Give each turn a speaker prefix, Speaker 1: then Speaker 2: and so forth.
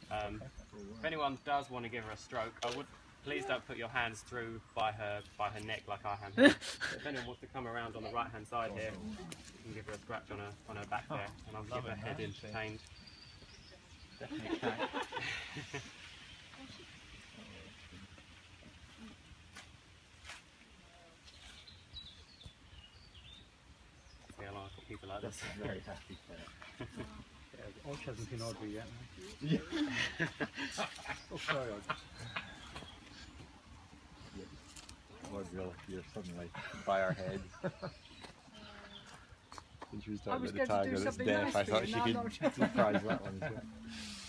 Speaker 1: If anyone does want to give her a stroke, please don't put your hands through by her neck like I am. If anyone wants to come around on the right hand side here, you can give her a scratch on her back there, and I'll keep her head entertained.
Speaker 2: Definitely can.
Speaker 1: See, I like people like this.
Speaker 2: That's very happy for it.
Speaker 3: Osh hasn't been Audrey yet.
Speaker 2: Yeah.
Speaker 3: Oh, sorry,
Speaker 2: Lord, really, you're suddenly by our heads. When she was talking about the tiger that's deaf, I thought she could surprise that one as well.